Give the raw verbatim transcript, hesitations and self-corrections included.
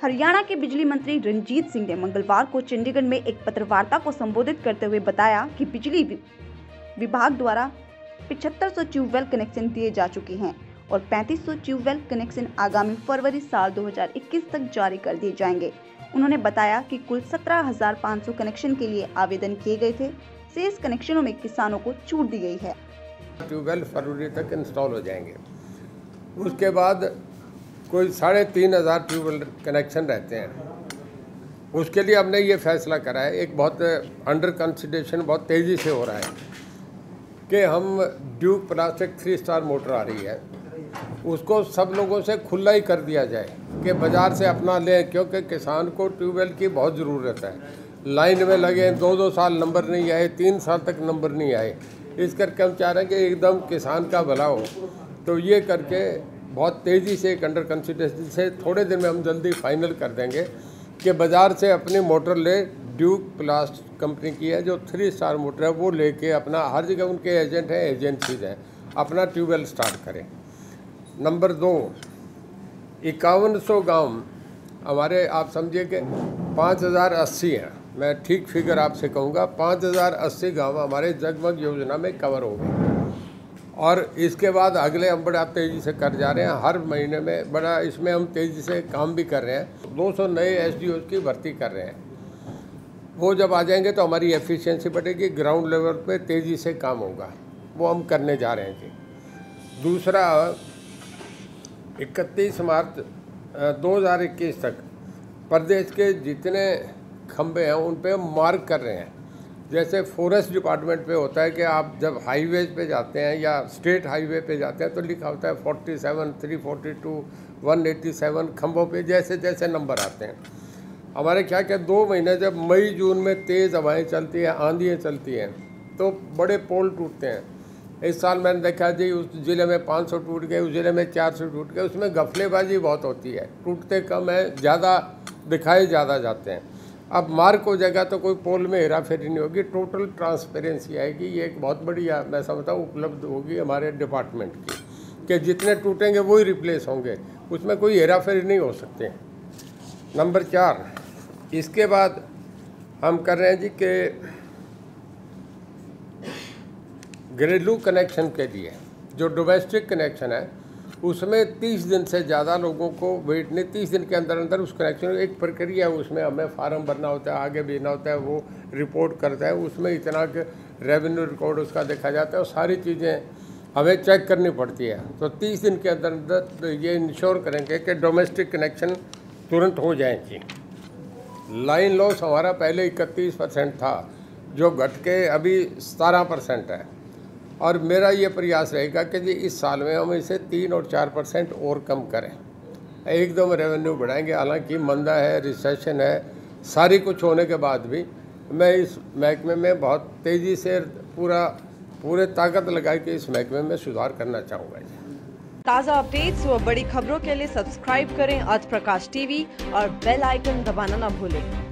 हरियाणा के बिजली मंत्री रणजीत सिंह ने मंगलवार को चंडीगढ़ में एक पत्रवार्ता को संबोधित करते हुए बताया कि बिजली विभाग द्वारा पचहत्तर सौ ट्यूबवेल कनेक्शन दिए जा चुके हैं और पैंतीस सौ ट्यूबवेल कनेक्शन आगामी फरवरी साल दो हज़ार इक्कीस तक जारी कर दिए जाएंगे। उन्होंने बताया कि कुल सत्रह हज़ार पाँच सौ कनेक्शन के लिए आवेदन किए गए थे। शेष कनेक्शनों में किसानों को छूट दी गई है। ट्यूबवेल फरवरी तक इंस्टॉल हो जाएंगे। उसके बाद कोई साढ़े तीन हज़ार ट्यूबवेल कनेक्शन रहते हैं। उसके लिए हमने ये फैसला करा है, एक बहुत अंडर कंसिडरेशन बहुत तेज़ी से हो रहा है कि हम duke plastic three star motor आ रही है, उसको सब लोगों से खुला ही कर दिया जाए कि बाज़ार से अपना लें, क्योंकि किसान को ट्यूबवेल की बहुत ज़रूरत है। लाइन में लगे दो दो साल नंबर नहीं आए, तीन साल तक नंबर नहीं आए, इस करके हम चाह रहे हैं कि एकदम किसान का भला हो। तो ये करके बहुत तेज़ी से एक अंडर कंसिडरेशन से थोड़े दिन में हम जल्दी फाइनल कर देंगे कि बाज़ार से अपनी मोटर ले, ड्यूक प्लास्ट कंपनी की है जो थ्री स्टार मोटर है, वो लेके अपना हर जगह उनके एजेंट हैं, एजेंसीज हैं, अपना ट्यूबवेल स्टार्ट करें। नंबर दो, इक्यावन सौ गाँव हमारे, आप समझिए कि पाँच हज़ार अस्सी हैं, मैं ठीक फिगर आपसे कहूँगा, पाँच हज़ार अस्सी गाँव हमारे जगमग योजना में कवर हो गए। और इसके बाद अगले हम बड़ा तेज़ी से कर जा रहे हैं, हर महीने में बड़ा इसमें हम तेज़ी से काम भी कर रहे हैं। दो सौ नए एस डी ओज़ की भर्ती कर रहे हैं। वो जब आ जाएंगे तो हमारी एफिशिएंसी बढ़ेगी, ग्राउंड लेवल पे तेज़ी से काम होगा, वो हम करने जा रहे हैं जी। दूसरा, इकतीस मार्च दो हज़ार इक्कीस तक प्रदेश के जितने खंबे हैं उन पे हम मार्क कर रहे हैं। जैसे फॉरेस्ट डिपार्टमेंट पे होता है कि आप जब हाईवेज पे जाते हैं या स्टेट हाईवे पे जाते हैं तो लिखा होता है सैंतालीस, तीन सौ बयालीस, एक सौ सत्तासी खंभों पे जैसे जैसे नंबर आते हैं। हमारे क्या क्या दो महीने जब मई जून में तेज़ हवाएं चलती हैं, आंधियाँ चलती हैं, तो बड़े पोल टूटते हैं। इस साल मैंने देखा जी उस ज़िले में पाँच सौ टूट गए, उस ज़िले में चार सौ टूट गए। उसमें गफलेबाजी बहुत होती है, टूटते कम है, ज़्यादा दिखाए ज़्यादा जाते हैं। अब मार्क हो जाएगा तो कोई पोल में हेरा फेरी नहीं होगी, टोटल ट्रांसपेरेंसी आएगी। ये एक बहुत बढ़िया मैं समझता हूँ उपलब्ध होगी हमारे डिपार्टमेंट की कि जितने टूटेंगे वही रिप्लेस होंगे, उसमें कोई हेरा फेरी नहीं हो सकते। नंबर चार, इसके बाद हम कर रहे हैं जी कि घरेलू कनेक्शन के लिए जो डोमेस्टिक कनेक्शन है उसमें तीस दिन से ज़्यादा लोगों को वेट नहीं, तीस दिन के अंदर अंदर उस कनेक्शन एक प्रक्रिया है, उसमें हमें फार्म भरना होता है, आगे भेजना होता है, वो रिपोर्ट करता है, उसमें इतना कि रेवेन्यू रिकॉर्ड उसका देखा जाता है और सारी चीज़ें हमें चेक करनी पड़ती है। तो तीस दिन के अंदर अंदर ये इंश्योर करेंगे कि डोमेस्टिक कनेक्शन तुरंत हो जाएंगी। लाइन लॉस हमारा पहले इकतीस परसेंट था जो घट के अभी सतारह परसेंट है, और मेरा ये प्रयास रहेगा कि जी इस साल में हम इसे तीन और चार परसेंट और कम करें, एकदम रेवेन्यू बढ़ाएंगे। हालांकि मंदा है, रिसेशन है, सारी कुछ होने के बाद भी मैं इस महकमे में बहुत तेज़ी से पूरा पूरे ताकत लगा के इस महकमे में सुधार करना चाहूँगा। ताज़ा अपडेट्स व बड़ी खबरों के लिए सब्सक्राइब करें आज प्रकाश टीवी और बेल आइकन दबाना न भूलें।